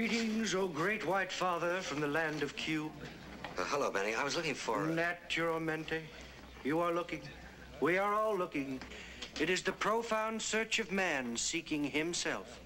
Greetings, O great white father from the land of Cube. Hello, Benny. I was looking for... Naturalmente. You are looking. We are all looking. It is the profound search of man seeking himself.